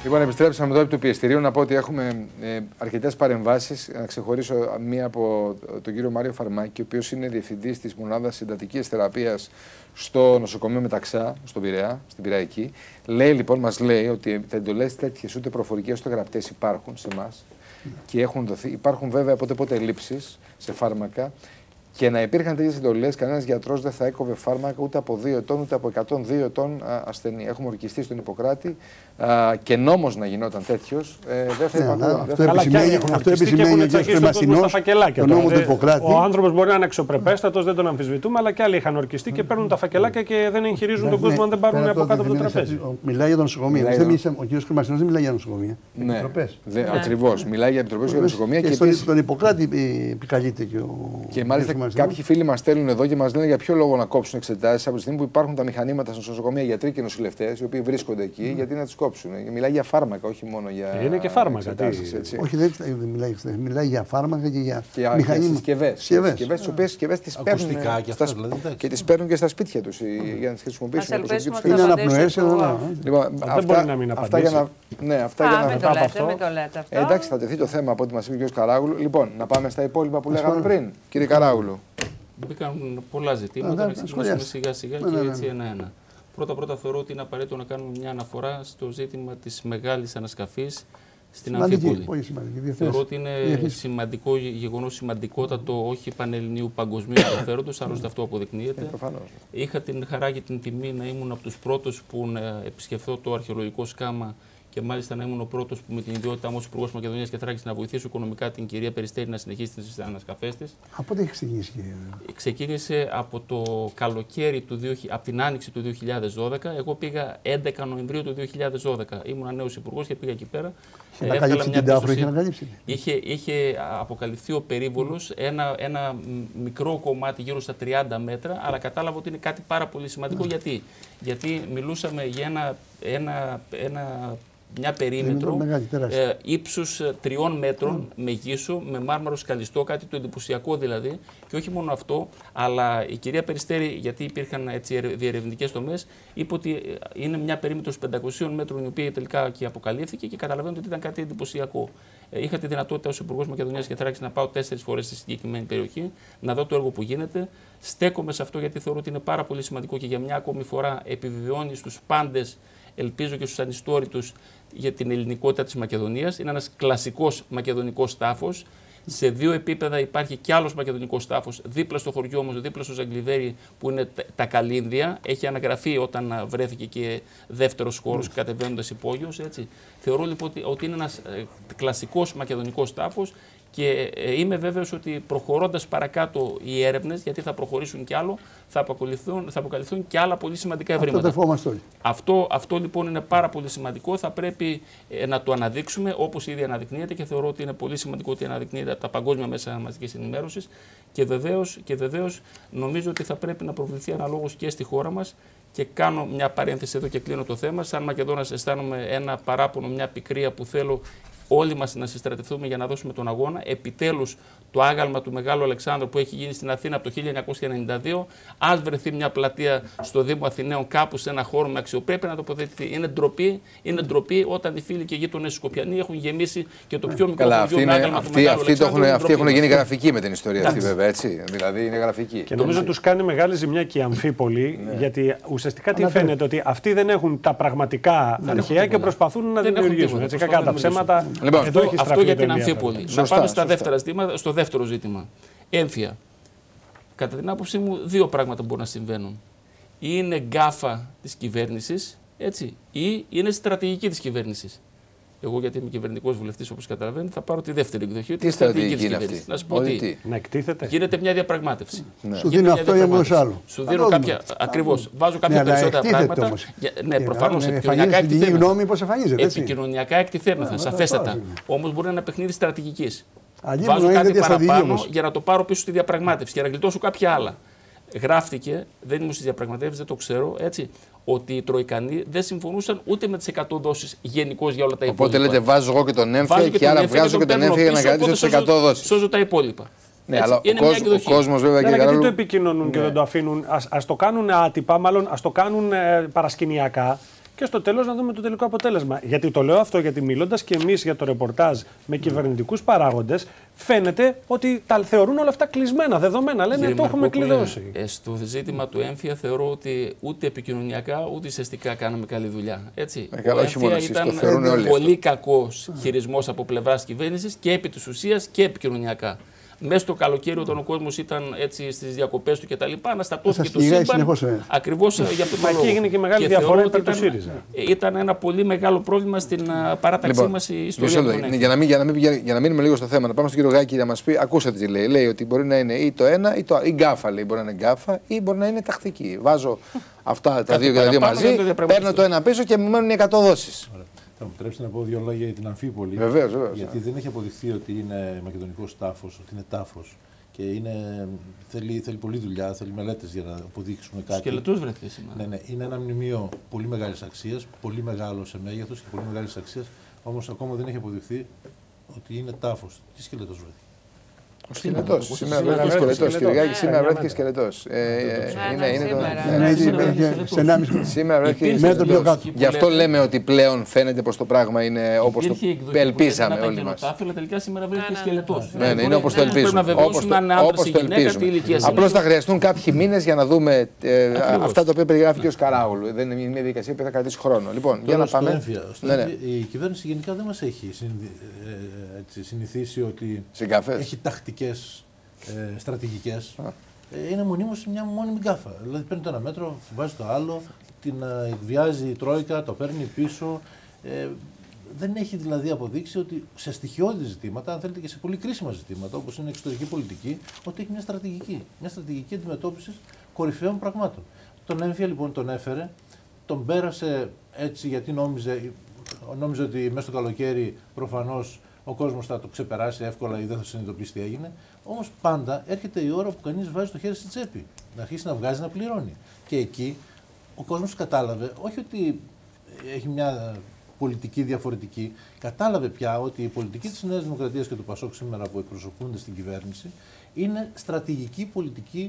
Λοιπόν, επιστρέψαμε εδώ από το πιεστηρίο να πω ότι έχουμε αρκετές παρεμβάσεις. Να ξεχωρίσω μία από τον κύριο Μάριο Φαρμάκη, ο οποίος είναι διευθυντής της μονάδας εντατικής θεραπείας στο νοσοκομείο Μεταξά, στον Πειραιά, στην Πειραϊκή. Λέει λοιπόν, μας λέει ότι τα εντολές τέτοιες ούτε προφορικές ούτε γραπτές υπάρχουν σε εμάς και έχουν δοθεί. Υπάρχουν βέβαια πότε ελλείψεις σε φάρμακα. Και να υπήρχαν τέτοιες εντολές, κανένας γιατρός δεν θα έκοβε φάρμακα ούτε από 2 ετών ούτε από 102 ετών ασθενή. Έχουμε ορκιστεί στον Ιπποκράτη και νόμος να γινόταν τέτοιος δεν θα υπακούγαν. Αυτό επισημαίνει και ο Μασινός, το νόμο του Ιπποκράτη. Ο άνθρωπος μπορεί να είναι αξιοπρεπέστατος, δεν τον αμφισβητούμε, αλλά και άλλοι είχαν ορκιστεί και παίρνουν τα φακελάκια και δεν εγχειρίζουν τον κόσμο αν δεν πάρουν από κάτω από το τραπέζι. Μιλάει για τα νοσοκομεία. Ο κ. Μασινός δεν μιλάει για νοσοκομεία. Ακριβώς. Μιλάει για επιτροπές και νοσοκομεία. Και στον Ιπποκράτη επικαλείται και ο. Και μάλιστα κάποιοι φίλοι μας στέλνουν εδώ και μας λένε για ποιο λόγο να κόψουν εξετάσεις από τη στιγμή που υπάρχουν τα μηχανήματα στα νοσοκομεία, γιατροί και νοσηλευτές, οι οποίοι βρίσκονται εκεί, γιατί να τις κόψουν. Μιλάει για φάρμακα, όχι μόνο για. Είναι και φάρμακα. Όχι, δεν μιλάει για φάρμακα και για συσκευές. Συσκευές τις οποίες τις παίρνουν και τις παίρνουν και στα σπίτια τους για να τις χρησιμοποιήσουν. Είναι αναπνοές. Δεν μπορεί να μην απαντήσει. Ναι, αυτά για να μην το λέτε αυτό. Εντάξει, θα τεθεί το θέμα από ό,τι μας είπε ο κ. Καράγουλου. Λοιπόν, να πάμε στα υπόλοιπα που λέγαμε πριν. Κύριε Καράγουλου. Μπήκαν πολλά ζητήματα, να ξεκινήσουμε σιγά-σιγά και έτσι ένα-ένα. Πρώτα-πρώτα θεωρώ ότι είναι απαραίτητο να κάνουμε μια αναφορά στο ζήτημα της μεγάλης ανασκαφής στην Αμφίπολη. Θεωρώ ότι είναι σημαντικό γεγονός, σημαντικότατο, όχι πανελληνίου παγκοσμίου ενδιαφέροντος, άλλωστε αυτό αποδεικνύεται. Είχα την χαρά και την τιμή να ήμουν από τους πρώτους που να επισκεφθώ το αρχαιολογικό σκάμα και μάλιστα να ήμουν ο πρώτος που με την ιδιότητά μου ως Υπουργός Μακεδονίας και Θράκης να βοηθήσω οικονομικά την κυρία Περιστέρη να συνεχίσει τις ανασκαφές της. Από πότε έχει ξεκινήσει, κύριε? Ξεκίνησε από το καλοκαίρι από την άνοιξη του 2012. Εγώ πήγα 11 Νοεμβρίου του 2012. Ήμουν νέος Υπουργός και πήγα εκεί πέρα. Είχε ανακαλύψει την Τάφρο, είχε ανακαλύψει. Είχε αποκαλυφθεί ο περίβολος, ένα μικρό κομμάτι γύρω στα 30 μέτρα, αλλά κατάλαβα ότι είναι κάτι πάρα πολύ σημαντικό. Γιατί μιλούσαμε για μια περίμετρο ύψους 3 μέτρων μεγίσου, με μάρμαρο σκαλιστό, κάτι το εντυπωσιακό δηλαδή. Και όχι μόνο αυτό, αλλά η κυρία Περιστέρη, γιατί υπήρχαν διερευνητικές τομές, είπε ότι είναι μια περίμετρος 500 μέτρων, η οποία τελικά και αποκαλύφθηκε και καταλαβαίνετε ότι ήταν κάτι εντυπωσιακό. Είχα τη δυνατότητα ως Υπουργός Μακεδονίας και Θράκης να πάω 4 φορές στη συγκεκριμένη περιοχή, να δω το έργο που γίνεται. Στέκομαι σε αυτό γιατί θεωρώ ότι είναι πάρα πολύ σημαντικό και για μια ακόμη φορά επιβεβαιώνει στους πάντες, ελπίζω και στους ανιστόρητους, για την ελληνικότητα της Μακεδονίας. Είναι ένας κλασικός μακεδονικός τάφος. Σε 2 επίπεδα υπάρχει κι άλλος μακεδονικός τάφος, δίπλα στο χωριό όμως, δίπλα στο Ζαγκλιβέρι, που είναι τα Καλίνδια. Έχει αναγραφεί όταν βρέθηκε και δεύτερος χώρος κατεβαίνοντας υπόγειος. Θεωρώ λοιπόν ότι είναι ένας κλασικός μακεδονικός τάφος. Και είμαι βέβαιος ότι προχωρώντας παρακάτω οι έρευνες, γιατί θα προχωρήσουν κι άλλο, θα αποκαλυφθούν και άλλα πολύ σημαντικά ευρήματα. Αυτό λοιπόν είναι πάρα πολύ σημαντικό. Θα πρέπει να το αναδείξουμε όπως ήδη αναδεικνύεται και θεωρώ ότι είναι πολύ σημαντικό ότι αναδεικνύεται από τα παγκόσμια μέσα μαζικής ενημέρωσης. Και βεβαίως νομίζω ότι θα πρέπει να προβληθεί αναλόγως και στη χώρα μας. Και κάνω μια παρένθεση εδώ και κλείνω το θέμα. Σαν Μακεδόνας αισθάνομαι ένα παράπονο, μια πικρία που θέλω όλοι μας να συστρατευτούμε για να δώσουμε τον αγώνα. Επιτέλους το άγαλμα του Μεγάλου Αλεξάνδρου που έχει γίνει στην Αθήνα από το 1992, ας βρεθεί μια πλατεία στο Δήμο Αθηναίων κάπου σε ένα χώρο με αξιοπρέπεια να τοποθετηθεί. Είναι ντροπή όταν οι φίλοι και γείτονες Σκοπιανοί έχουν γεμίσει και το πιο μικρό χωριό με άγαλμα του Μεγάλου Αλεξάνδρου. Αυτοί έχουν γίνει γραφικοί με την ιστορία αυτή βέβαια, έτσι. Δηλαδή είναι γραφικοί. Και νομίζω τους κάνει μεγάλη ζημιά και η Αμφίπολη, γιατί ουσιαστικά τι φαίνεται, ότι αυτοί δεν έχουν τα πραγματικά αρχαία και προσπαθούν να δημιουργήσουν. Έτσι, κακά τα ψέματα. Λοιπόν, αυτό για την Αμφίπολη. Να πάμε στα δεύτερα ζητήματα, στο δεύτερο ζήτημα. Έμφυα. Κατά την άποψή μου, 2 πράγματα μπορούν να συμβαίνουν. Ή είναι γκάφα της κυβέρνησης, έτσι, ή είναι στρατηγική της κυβέρνησης. Εγώ, γιατί είμαι κυβερνητικός βουλευτής, όπως καταλαβαίνετε, θα πάρω τη δεύτερη εκδοχή. Τι στρατηγική είναι αυτή? Να σου πω τι. Να εκτίθεται. Γίνεται μια διαπραγμάτευση. Σου δίνω αυτό ή αυτό άλλο. Σου δίνω κάποια. Ακριβώς. Βάζω κάποια περισσότερα πράγματα. Ναι, προφανώς. Επικοινωνιακά εκτιθέμεθα. Επικοινωνιακά εκτιθέμεθα, σαφέστατα. Όμως μπορεί να είναι ένα παιχνίδι στρατηγικής. Βάζω κάτι παραπάνω για να το πάρω πίσω στη διαπραγμάτευση και να γλιτώσω κάποια άλλα. Γράφτηκε, δεν ήμουν στις διαπραγματεύσεις, δεν το ξέρω, έτσι, ότι οι Τροϊκανοί δεν συμφωνούσαν ούτε με τις 100 δόσεις γενικώς για όλα τα υπόλοιπα. Οπότε λέτε βάζω εγώ και τον έμφυα και άρα βγάζω και τον έμφυα για να κρατήσω τις 100 δόσεις. Σώζω τα υπόλοιπα. Ναι, αλλά ο κόσμος βέβαια και γιατί το επικοινωνούν και δεν το αφήνουν. Ας το κάνουν άτυπα, μάλλον ας το κάνουν παρασκηνιακά. και στο τέλος να δούμε το τελικό αποτέλεσμα. Γιατί το λέω αυτό, γιατί μιλώντας και εμείς για το ρεπορτάζ με κυβερνητικούς παράγοντες, φαίνεται ότι τα θεωρούν όλα αυτά κλεισμένα, δεδομένα. Λένε το έχουμε κλειδώσει. Στο ζήτημα του έμφυα θεωρώ ότι ούτε επικοινωνιακά ούτε ουσιαστικά κάναμε καλή δουλειά. Έτσι. Ο έμφυα ήταν πολύ κακός χειρισμός από πλευράς κυβέρνησης και επί της ουσίας και επικοινωνιακά. Μέσα στο καλοκαίρι, όταν ο κόσμος ήταν έτσι στις διακοπές του κτλ., αναστατώθηκε το σύμπαν. Ακριβώς για αυτό το λόγο. Εκεί έγινε και μεγάλη διαφορά υπέρ του ΣΥΡΙΖΑ. Ήταν ένα πολύ μεγάλο πρόβλημα στην παράταξή μας η ιστορία του έμφυα. Για να μείνουμε λίγο στο θέμα, να πάμε στον κύριο Γάκη να μας πει, ακούσατε τι λέει. Λέει ότι μπορεί να είναι ή το ένα ή το άλλο. Ή γκάφα, λέει. Μπορεί να είναι γκάφα ή μπορεί να είναι τακτική. Βάζω αυτά τα δύο και τα δύο μαζί, παίρνω το ένα πίσω και μου μένουν 100 δόσεις. Θα μου επιτρέψετε να πω δύο λόγια για την Αμφίπολη. Βεβαίως. Γιατί δεν έχει αποδειχθεί ότι είναι μακεδονικός τάφος, ότι είναι τάφος. Και θέλει πολλή δουλειά, θέλει μελέτες για να αποδείξουμε κάτι. Σκελετός βρέθηκε σήμερα. Ναι. Είναι ένα μνημείο πολύ μεγάλης αξίας, πολύ μεγάλο σε μέγεθος και πολύ μεγάλης αξίας. Όμως ακόμα δεν έχει αποδειχθεί ότι είναι τάφος. Τι σκελετός βρέθηκε? Ο σκελετός. Σήμερα βρέθηκε σκελετός. Κύριε Γάκη, σήμερα βρέθηκε σκελετός. Σήμερα βρέθηκε. Γι' αυτό λέμε ότι πλέον φαίνεται πως το πράγμα είναι όπως το ελπίζαμε όλοι μας. Αλλά τελικά σήμερα βρέθηκε σκελετός. Ναι, είναι όπως το ελπίζουμε. Απλώς θα χρειαστούν κάποιοι μήνες για να δούμε αυτά τα οποία περιγράφει και ο Καράγουλου. Δεν είναι μια διαδικασία που θα κρατήσει χρόνο. Λοιπόν, για να πάμε. Η κυβέρνηση γενικά δεν μας έχει συνηθίσει ότι έχει τακτικές στρατηγικές. Είναι μονίμως μια μόνιμη γκάφα. Δηλαδή παίρνει το ένα μέτρο, βάζει το άλλο, την εκβιάζει η Τρόικα, το παίρνει πίσω. Δεν έχει δηλαδή αποδείξει ότι σε στοιχειώδη ζητήματα, αν θέλετε και σε πολύ κρίσιμα ζητήματα, όπως είναι η εξωτερική πολιτική, ότι έχει μια στρατηγική. Μια στρατηγική αντιμετώπισης κορυφαίων πραγμάτων. Τον έμφυα λοιπόν τον έφερε, τον πέρασε έτσι γιατί νόμιζε ότι μέσα στο καλοκαίρι προφανώς ο κόσμος θα το ξεπεράσει εύκολα ή δεν θα συνειδητοποιήσει τι έγινε. Όμως πάντα έρχεται η ώρα που κανείς βάζει το χέρι στη τσέπη, να αρχίσει να βγάζει, να πληρώνει. Και εκεί ο κόσμος κατάλαβε, όχι ότι έχει μια πολιτική διαφορετική, κατάλαβε πια ότι η πολιτική της Νέας Δημοκρατίας και του ΠΑΣΟΚ σήμερα που εκπροσωπούνται στην κυβέρνηση είναι στρατηγική πολιτική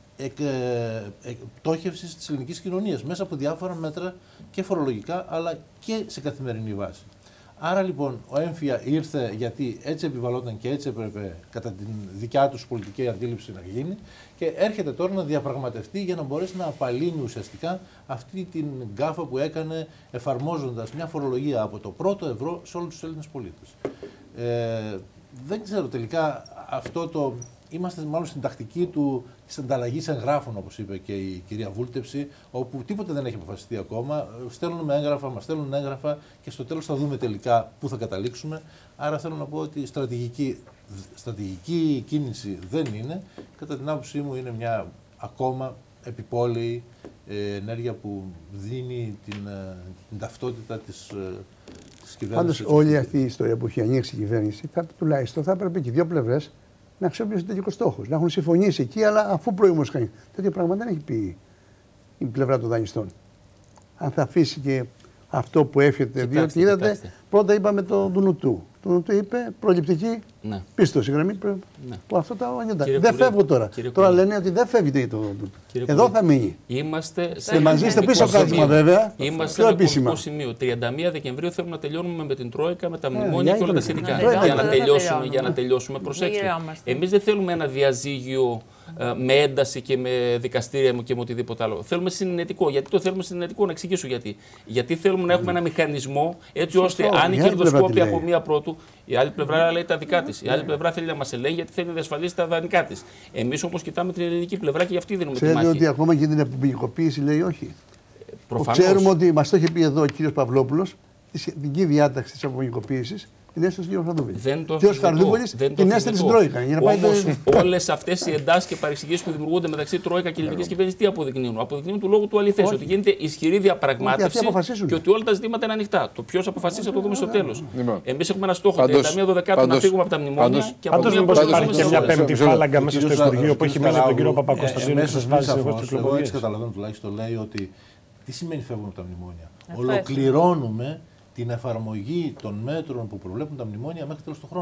πτώχευσης της ελληνικής κοινωνίας μέσα από διάφορα μέτρα και φορολογικά αλλά και σε καθημερινή βάση. Άρα λοιπόν ο έμφυα ήρθε γιατί έτσι επιβαλόταν και έτσι έπρεπε κατά την δικιά τους πολιτική αντίληψη να γίνει και έρχεται τώρα να διαπραγματευτεί για να μπορέσει να απαλύνει ουσιαστικά αυτή την γκάφα που έκανε εφαρμόζοντας μια φορολογία από το πρώτο ευρώ σε όλους τους Έλληνες πολίτες. Δεν ξέρω τελικά αυτό το... Είμαστε μάλλον στην τακτική της ανταλλαγής εγγράφων, όπως είπε και η κυρία Βούλτεψη, όπου τίποτα δεν έχει αποφασιστεί ακόμα. Στέλνουμε έγγραφα, μας στέλνουν έγγραφα και στο τέλος θα δούμε τελικά πού θα καταλήξουμε. Άρα θέλω να πω ότι στρατηγική κίνηση δεν είναι. Κατά την άποψή μου είναι μια ακόμα επιπόλαιη ενέργεια που δίνει την ταυτότητα της κυβέρνησης. Πάντως όλη αυτή η ιστορία που έχει ανοίξει η κυβέρνηση, τουλάχιστον θα έπρεπε και οι δύο πλευρές να αξιοποιήσουν τέτοιους στόχους. Να έχουν συμφωνήσει εκεί, αλλά αφού προηγούμενος κάνει. Τέτοια πράγματα δεν έχει πει η πλευρά των δανειστών. Αν θα αφήσει και αυτό που εύχεται, διότι είδατε, πρώτα είπαμε το Δουνουτού. Το Δουνουτού είπε προληπτική πίστοση, γραμμή που αυτό τα ονιόντα. Δεν φεύγω τώρα. Τώρα λένε ότι δεν φεύγει το Δουνουτού. Εδώ θα μείνει. Και μαζί στο πίσω κάθισμα βέβαια. Είμαστε σε ένα πολιτικό σημείο. 31 Δεκεμβρίου θέλουμε να τελειώνουμε με την Τρόικα, με τα μνημόνια και όλα τα σχετικά. Για να τελειώσουμε, προσέξτε. Εμείς δεν θέλουμε ένα διαζύγιο με ένταση και με δικαστήρια και με οτιδήποτε άλλο. Θέλουμε συνενετικό. Γιατί το θέλουμε συνενετικό, να εξηγήσω γιατί. Γιατί θέλουμε να έχουμε ένα μηχανισμό έτσι ώστε αν η κερδοσκόπη από μία πρώτου, η άλλη πλευρά λέει τα δικά της. Η άλλη πλευρά θέλει να μας ελέγχει γιατί θέλει να διασφαλίσει τα δανεικά της. Εμείς όμως κοιτάμε την ελληνική πλευρά και γι' αυτή δίνουμε τη μάχη. Ξέρετε ότι ακόμα και την αποποινικοποίηση λέει όχι. Προφανώς. Ξέρουμε ότι μας το είχε πει εδώ ο κύριος Παυλόπουλος, τη σχετική διάταξη της αποποινικοποίησης. Την έστω ο κ. Χαρδούπολης. Και ο Χαρδούπολης την έστειλε στην Τρόικα. Όμως όλες αυτές οι εντάσεις και παρεξηγήσεις που δημιουργούνται μεταξύ Τρόικα και ελληνικής κυβέρνησης τι αποδεικνύουν? Αποδεικνύουν του λόγου του αληθές. Ότι γίνεται ισχυρή διαπραγμάτευση και ότι όλα τα ζητήματα είναι ανοιχτά. Το ποιος αποφασίσει θα το δούμε στο τέλος. Εμείς έχουμε ένα στόχο 31 να φύγουμε από τα μνημόνια και από εκεί μήπως υπάρχει και μια πέμπτη φάλαγγα μέσα στο Υπουργείο που έχει μέσα τον κύριο Παπακοσταντίνου και σας βάζει εγώ στις εκλογές. Έτσι καταλαβαίνω τουλάχιστον λέει ότι τι σημαίνει φεύγουμε από τα μνημόνια? Ολοκληρώνουμε την εφαρμογή των μέτρων που προβλέπουν τα μνημόνια μέχρι τέλος του χρόνου.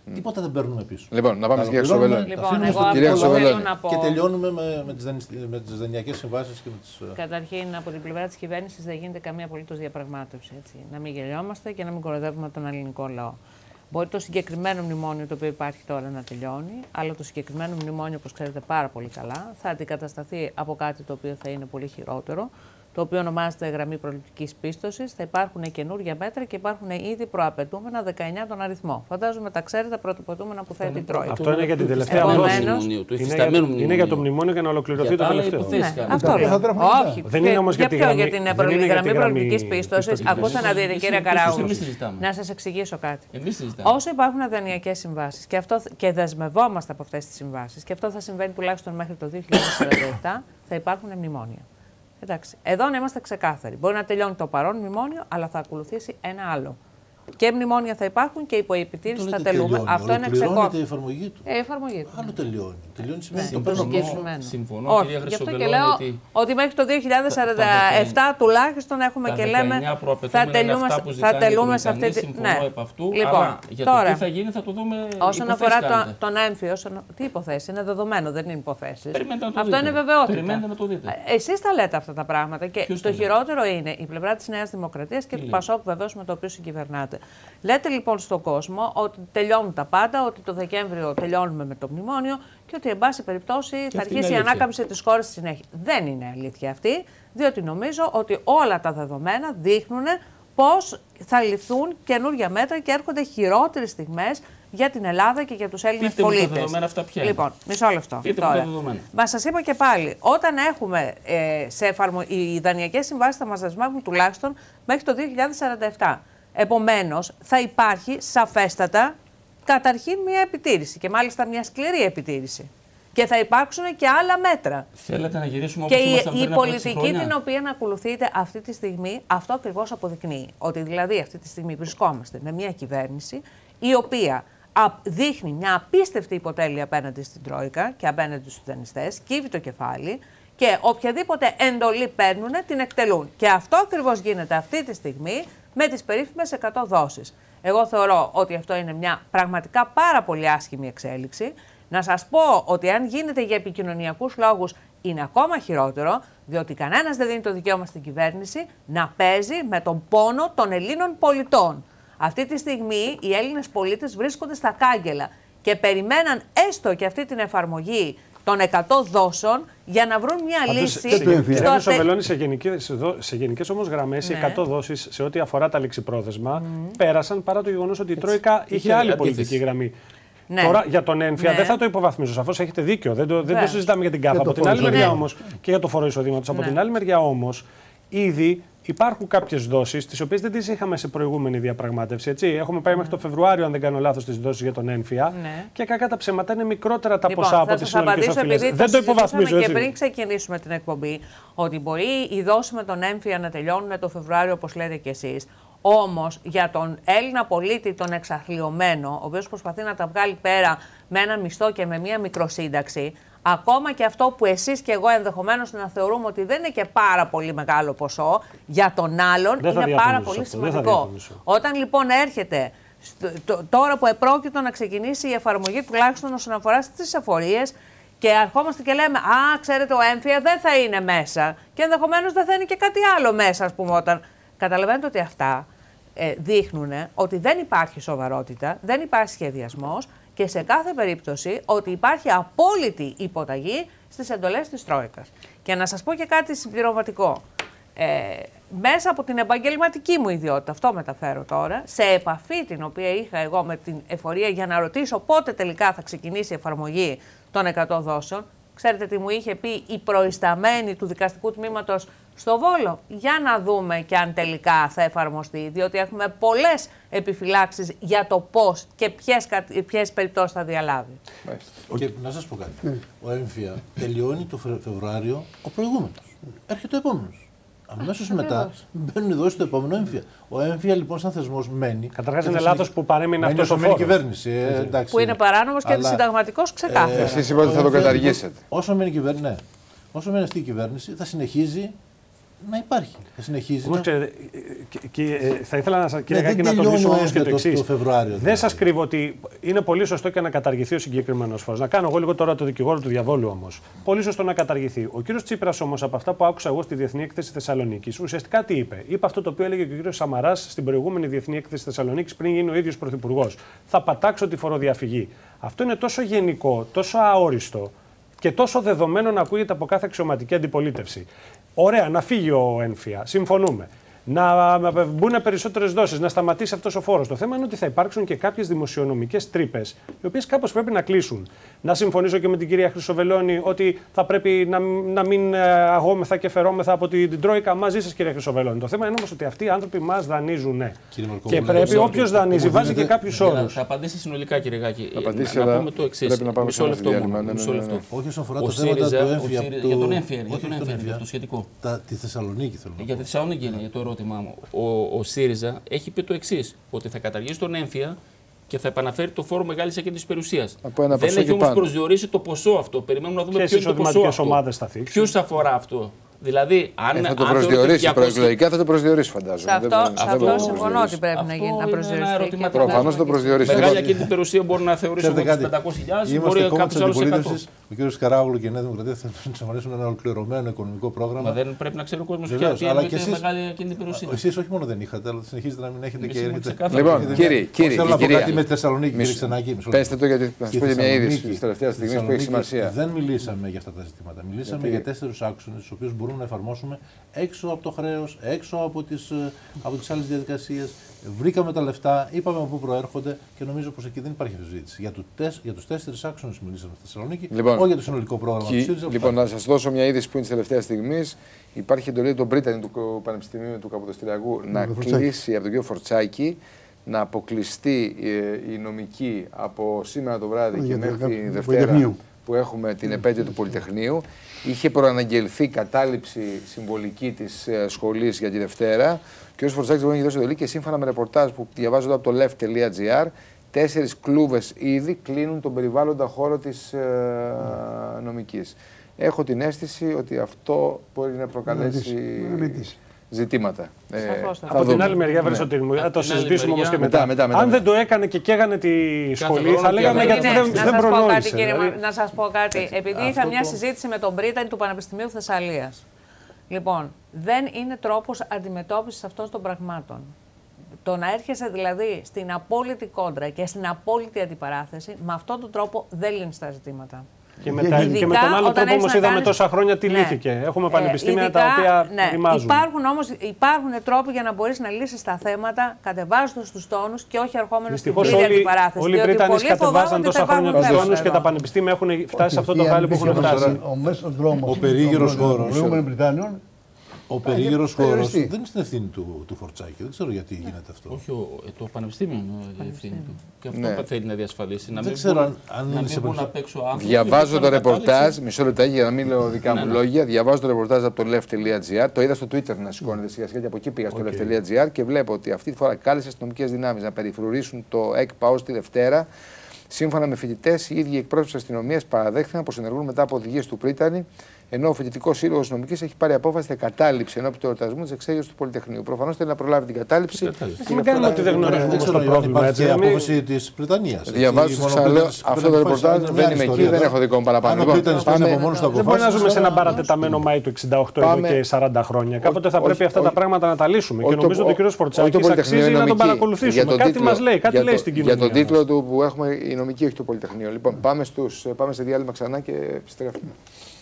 Τίποτα δεν παίρνουμε πίσω. Λοιπόν, να πάμε στην κυρία Χρυσοβελώνη. Λοιπόν, εγώ αυτό θέλω να πω. Και τελειώνουμε με τις δανειακές συμβάσεις και με τις. Καταρχήν, από την πλευρά της κυβέρνησης δεν γίνεται καμία απολύτως διαπραγμάτευση. Έτσι. Να μην γελιόμαστε και να μην κοροϊδεύουμε τον ελληνικό λαό. Μπορεί το συγκεκριμένο μνημόνιο το οποίο υπάρχει τώρα να τελειώνει, αλλά το συγκεκριμένο μνημόνιο, όπως ξέρετε πάρα πολύ καλά, θα αντικατασταθεί από κάτι το οποίο θα είναι πολύ χειρότερο, το οποίο ονομάζεται γραμμή προληπτικής πίστοσης. Θα υπάρχουν καινούργια μέτρα και υπάρχουν ήδη προαπαιτούμενα 19 τον αριθμό. Φαντάζομαι τα ξέρετε προαπαιτούμενα που θέτει η Τρόικα. Αυτό είναι για την τελευταία δόση. Είναι για το μνημόνιο για να ολοκληρωθεί το τελευταίο. Αυτό λέω. Όχι. Δεν είναι όμως για την γραμμή προληπτικής πίστοσης. Ακούστε να δείτε, κύριε Καράουλου, να σας εξηγήσω κάτι. Όσο υπάρχουν δανειακές συμβάσεις και δεσμευόμαστε από αυτές τις συμβάσεις, και αυτό θα συμβαίνει τουλάχιστον μέχρι το 2047, θα υπάρχουν μνημόνια. Εντάξει. Εδώ να είμαστε ξεκάθαροι. Μπορεί να τελειώνει το παρόν μνημόνιο, αλλά θα ακολουθήσει ένα άλλο. Και μνημόνια θα υπάρχουν και υποεπιτήρηση θα τελούμε. Αυτό είναι ξεκάθαρο. Η εφαρμογή του. Εφαρμογή του. Άλλο τελειώνει. Τελειώνει σημαίνει το παίρνω Συμφωνώ, κυρία Γι' αυτό Χρυσοβελώνη. και λέω ότι μέχρι το 2047 τουλάχιστον έχουμε και λέμε θα τελούμε σε αυτή τη. Ναι. Λοιπόν, για το τι θα γίνει θα το δούμε. Όσον αφορά τον έμφυο, τι υποθέσει, είναι δεδομένο, δεν είναι υποθέσει. Αυτό είναι βεβαιότητα. Εσείς τα λέτε αυτά τα πράγματα και το χειρότερο είναι η πλευρά της Νέας Δημοκρατίας και του Πασόκ βεβαίως με το οποίο συγκυβερνάτε. Λέτε λοιπόν στον κόσμο ότι τελειώνουν τα πάντα, ότι το Δεκέμβριο τελειώνουμε με το μνημόνιο και ότι εν πάση περιπτώσει θα αρχίσει η ανάκαμψη της χώρας στη συνέχεια. Δεν είναι αλήθεια αυτή, διότι νομίζω ότι όλα τα δεδομένα δείχνουν πώς θα ληφθούν καινούργια μέτρα και έρχονται χειρότερες στιγμές για την Ελλάδα και για τους Έλληνες πολίτες. Τα δεδομένα αυτά ποια είναι. Λοιπόν, μισό λεπτό. Μα σας είπα και πάλι, όταν έχουμε οι δανειακές συμβάσεις θα μας δεσμεύουν τουλάχιστον μέχρι το 2047. Επομένως, θα υπάρχει σαφέστατα καταρχήν μια επιτήρηση και μάλιστα μια σκληρή επιτήρηση. Και θα υπάρξουν και άλλα μέτρα. Θέλετε να γυρίσουμε όπως ήμασταν πριν από 6 χρόνια. Και η πολιτική την οποία ακολουθείτε αυτή τη στιγμή, αυτό ακριβώς αποδεικνύει. Ότι δηλαδή αυτή τη στιγμή βρισκόμαστε με μια κυβέρνηση η οποία δείχνει μια απίστευτη υποτέλεια απέναντι στην Τρόικα και απέναντι στους δανειστές, κύβει το κεφάλι και οποιαδήποτε εντολή παίρνουν την εκτελούν. Και αυτό ακριβώς γίνεται αυτή τη στιγμή με τις περίφημες 100 δόσεις. Εγώ θεωρώ ότι αυτό είναι μια πραγματικά πάρα πολύ άσχημη εξέλιξη. Να σας πω ότι αν γίνεται για επικοινωνιακούς λόγους είναι ακόμα χειρότερο, διότι κανένας δεν δίνει το δικαίωμα στην κυβέρνηση να παίζει με τον πόνο των Ελλήνων πολιτών. Αυτή τη στιγμή οι Έλληνες πολίτες βρίσκονται στα κάγκελα και περιμέναν έστω και αυτή την εφαρμογή των 100 δόσεων για να βρουν μια λύση. Κυρία Χρυσοβελώνη, σε γενικές όμως γραμμές, οι 100 δόσεις σε ό,τι αφορά τα ληξιπρόθεσμα πέρασαν παρά το γεγονός ότι η Τρόικα είχε άλλη πολιτική γραμμή. Ναι. Τώρα για τον έμφυα δεν θα το υποβαθμίσω. Σαφώς έχετε δίκιο. Δεν το συζητάμε για την ΚΑΠ. Από την άλλη μεριά όμως και για το φόρο εισοδήματος. Από την άλλη μεριά όμως ήδη υπάρχουν κάποιες δόσεις, τις οποίες δεν τις είχαμε σε προηγούμενη διαπραγμάτευση. Έτσι. Έχουμε πάει μέχρι το Φεβρουάριο, αν δεν κάνω λάθος, τις δόσεις για τον έμφυα. Και κακά τα ψέματα είναι μικρότερα τα ποσά από τις συνολικές οφειλές. Δεν το υποβαθμίζω. Και πριν ξεκινήσουμε την εκπομπή, ότι μπορεί οι δόσεις με τον έμφυα να τελειώνουν το Φεβρουάριο, όπως λέτε κι εσείς. Όμως για τον Έλληνα πολίτη, τον εξαθλιωμένο, ο οποίος προσπαθεί να τα βγάλει πέρα με ένα μισθό και με μία μικροσύνταξη, ακόμα και αυτό που εσείς και εγώ ενδεχομένως να θεωρούμε ότι δεν είναι και πάρα πολύ μεγάλο ποσό, για τον άλλον είναι πάρα πολύ σημαντικό. Όταν λοιπόν έρχεται τώρα που επρόκειτο να ξεκινήσει η εφαρμογή τουλάχιστον όσον αφορά στις εφορίες και αρχόμαστε και λέμε «Α, ξέρετε, ο έμφυα δεν θα είναι μέσα» και ενδεχομένως δεν θα είναι και κάτι άλλο μέσα, ας πούμε, όταν καταλαβαίνετε ότι αυτά δείχνουν ότι δεν υπάρχει σοβαρότητα, δεν υπάρχει σχεδιασμός και σε κάθε περίπτωση ότι υπάρχει απόλυτη υποταγή στις εντολές της Τρόικας. Και να σας πω και κάτι συμπληρωματικό. Μέσα από την επαγγελματική μου ιδιότητα, αυτό μεταφέρω τώρα, σε επαφή την οποία είχα εγώ με την εφορία για να ρωτήσω πότε τελικά θα ξεκινήσει η εφαρμογή των 100 δόσεων, ξέρετε τι μου είχε πει η προϊσταμένη του δικαστικού τμήματος στο Βόλο? Για να δούμε και αν τελικά θα εφαρμοστεί, διότι έχουμε πολλές επιφυλάξεις για το πώς και ποιες περιπτώσεις θα διαλάβει. Και να σας πω κάτι. Ο έμφυα τελειώνει το Φεβρουάριο ο προηγούμενος. Έρχεται ο επόμενος. Αμέσως μετά μπαίνουν οι δόσεις στο επόμενο έμφυα. Ο έμφυα λοιπόν σαν θεσμός μένει. Καταρχάς είναι λάθος που παρέμεινε αυτός ο φόρος. Κυβέρνηση, που είναι παράνομος και αντισυνταγματικός ξεκάθαρα. Εσείς είπατε ότι θα το καταργήσετε. Όσο μένει αυτή η κυβέρνηση θα συνεχίζει να υπάρχει. Θα συνεχίζει. Θα ήθελα να τονίσω όμως και το εξής. Δεν σας κρύβω ότι είναι πολύ σωστό και να καταργηθεί ο συγκεκριμένος φόρος. Να κάνω εγώ λίγο τώρα το δικηγόρο του διαβόλου όμως. Πολύ σωστό να καταργηθεί. Ο κύριος Τσίπρας όμως, από αυτά που άκουσα εγώ στη Διεθνή Έκθεση Θεσσαλονίκης, ουσιαστικά τι είπε? Είπε αυτό το οποίο έλεγε και ο κύριος Σαμαράς στην προηγούμενη Διεθνή Έκθεση Θεσσαλονίκης πριν γίνει ο ίδιος πρωθυπουργός. Θα πατάξω τη φοροδιαφυγή. Αυτό είναι τόσο γενικό, τόσο αόριστο και τόσο δεδομένο να ακούγεται από κάθε αξιωματική αντιπολίτευση. Ωραία, να φύγει ο έμφυα. Συμφωνούμε. Να μπουν περισσότερες δόσεις, να σταματήσει αυτός ο φόρος. Το θέμα είναι ότι θα υπάρξουν και κάποιες δημοσιονομικές τρύπες, οι οποίες κάπως πρέπει να κλείσουν. Να συμφωνήσω και με την κυρία Χρυσοβελώνη ότι θα πρέπει να μην αγόμεθα και φερόμεθα από την Τρόικα. Μαζί σας, κυρία Χρυσοβελώνη. Το θέμα είναι όμως ότι αυτοί οι άνθρωποι μας δανείζουν. Και πρέπει όποιος δανείζει, βάζει και κάποιους όρους. Θα απαντήσει συνολικά, κύριε Γάκη. Να πούμε το εξής. Μισό λεπτό. Όχι όσον αφορά το θέμα για τον έμφυα, για το σχετικό. Τη Θεσσαλονίκη θέλω. Για τη Θεσσαλονίκη είναι το ερώτημά μου. Ο ΣΥΡΙΖΑ έχει πει το εξής, ότι θα καταργήσει τον έμφυα και θα επαναφέρει το φόρο μεγάλης ακίνητης περιουσίας. Δεν έχει όμως προσδιορίσει το ποσό αυτό. Περιμένουμε να δούμε ποιο είναι το ποσό αυτό. Ποιους αφορά αυτό. Δηλαδή, αν θα το προσδιορίσει προεκλογικά, θα το προσδιορίσει, φαντάζομαι. Σε αυτό συμφωνώ ότι πρέπει να γίνει να προσδιορίσει. Προφανώς το προσδιορίσει. Μεγάλη ακίνητη περιουσία μπορεί να θεωρήσει ότι 500.000, μπορεί κάποιος άλλος 100. Ο κ. Καράγλου και η Νέα Δημοκρατία θα εξασφαλίσουν ένα ολοκληρωμένο οικονομικό πρόγραμμα. Μα δεν πρέπει να ξέρει ο κόσμος ποια είναι μεγάλη ακίνητη περιουσία. Εσείς όχι μόνο δεν είχατε, αλλά συνεχίζετε να μην έχετε και έρχεται. Λοιπόν, κύριε, θέλω να πω κάτι με τη Θεσσαλονίκη, κύριε Ξενάκη. Πέστε το, γιατί θα σας πω μια είδηση τη τελευταία στιγμή που έχει σημασία. Δεν μιλήσαμε για αυτά τα ζητήματα. Μιλήσαμε για 4 άξονες, τους οποίους μπορούμε να εφαρμόσουμε έξω από το χρέος, έξω από τις άλλες διαδικασίες. Βρήκαμε τα λεφτά, είπαμε από πού προέρχονται και νομίζω πως εκεί δεν υπάρχει αμφισβήτηση. Για τους 4 άξονες μιλήσαμε στη Θεσσαλονίκη, όχι για το συνολικό πρόγραμμα του ΣΥΡΙΖΑ. Λοιπόν, να σας δώσω μια είδηση που είναι τη τελευταία στιγμή. Υπάρχει εντολή του Μπρίτανη του Πανεπιστημίου του Καποδιστριακού να κλείσει από τον κύριο Φορτσάκη, να αποκλειστεί η νομική από σήμερα το βράδυ και μέχρι τη Δευτέρα που έχουμε την επέτειο του Πολυτεχνείου. Είχε προαναγγελθεί κατάληψη συμβολική της σχολής για τη Δευτέρα. Και ο κ. Φορτσάκης δεν έχει δώσει εντολή και σύμφωνα με ρεπορτάζ που διαβάζω εδώ από το left.gr, 4 κλούβες ήδη κλείνουν τον περιβάλλοντα χώρο της νομικής. Έχω την αίσθηση ότι αυτό μπορεί να προκαλέσει ζητήματα. Από την άλλη μεριά, Σωτήρη μου, θα το συζητήσουμε όμως και μετά. Αν δεν το έκανε και καίγανε τη σχολή, θα λέγαμε γιατί δεν προνόησε. Να σας πω κάτι. Επειδή είχα μια συζήτηση με τον Μπρίτανη του Πανεπιστημίου Θεσσαλίας. Λοιπόν, δεν είναι τρόπος αντιμετώπισης αυτών των πραγμάτων. Το να έρχεσαι δηλαδή στην απόλυτη κόντρα και στην απόλυτη αντιπαράθεση, με αυτόν τον τρόπο δεν λύνεις τα ζητήματα. Και με τον άλλο τρόπο όμως είδαμε τόσα χρόνια τι λύθηκε. Έχουμε πανεπιστήμια τα οποία ρημάζουν. Υπάρχουν τρόποι για να μπορείς να λύσεις τα θέματα κατεβάζοντας τους τόνους και όχι ερχόμενος στην πλήρη αντιπαράθεση. Όλοι οι Βρετανοί κατεβάζαν τόσα χρόνια τους τόνους και τα πανεπιστήμια έχουν φτάσει σε αυτό το χάλι που έχουν φτάσει. Ο μέσος δρόμος ο περίγυρος χώρος προηγούμενων Βρετανών. Ο περίγυρος χώρος δεν είναι στην ευθύνη του Φορτσάκη. Δεν ξέρω γιατί γίνεται αυτό. Όχι, το πανεπιστήμιο είναι η ευθύνη του. Και αυτό θέλει να διασφαλίσει. Δεν ξέρω αν είναι σε Διαβάζω το ρεπορτάζ, μισό λεπτάκι για να μην λέω δικά μου λόγια. Διαβάζω το ρεπορτάζ από το left.gr. Το είδα στο Twitter να σηκώνεται σιγά σιγά και από εκεί πήγα στο left.gr και βλέπω ότι αυτή τη φορά κάλεσε αστυνομικές δυνάμεις να περιφρουρήσουν το ΕΚΠΑ τη Δευτέρα. Σύμφωνα με φοιτητές, οι ίδιοι εκπρόσωποι της αστυνομίας παραδέχθηκαν πως ενεργούν μετά από οδηγίες του Πρίτανη, ενώ ο Φοιτητικός Σύλλογος Νομικής έχει πάρει απόφαση για κατάληψη ενώπιον του εορτασμού της εξέγερσης του Πολυτεχνείου. Προφανώς θέλει να προλάβει την κατάληψη. Μην κάνουμε ότι δεν γνωρίζουμε το πρόβλημα. Είναι απόφαση της Βρετανίας. Διαβάζω, ξαναλέω, αυτό το ρεπορτάζ δεν είμαι εκεί, δεν έχω δικό μου παραπάνω. Δεν μπορεί να ζούμε σε ένα παρατεταμένο Μάη του 68 εδώ και 40 χρόνια. Κάποτε θα πρέπει αυτά τα πράγματα να τα λύσουμε. Και νομίζω ότι ο κ. Φορτσάκης αξίζει να τον παρακολουθήσουμε. Κάτι μας λέει, κάτι λέει στην κοινωνία. Για τον τίτλο του που έχουμε, η νομική έχει το Πολυτεχνείο. Λοιπόν, πάμε σε διάλειμμα ξανά και επιστρέφουμε.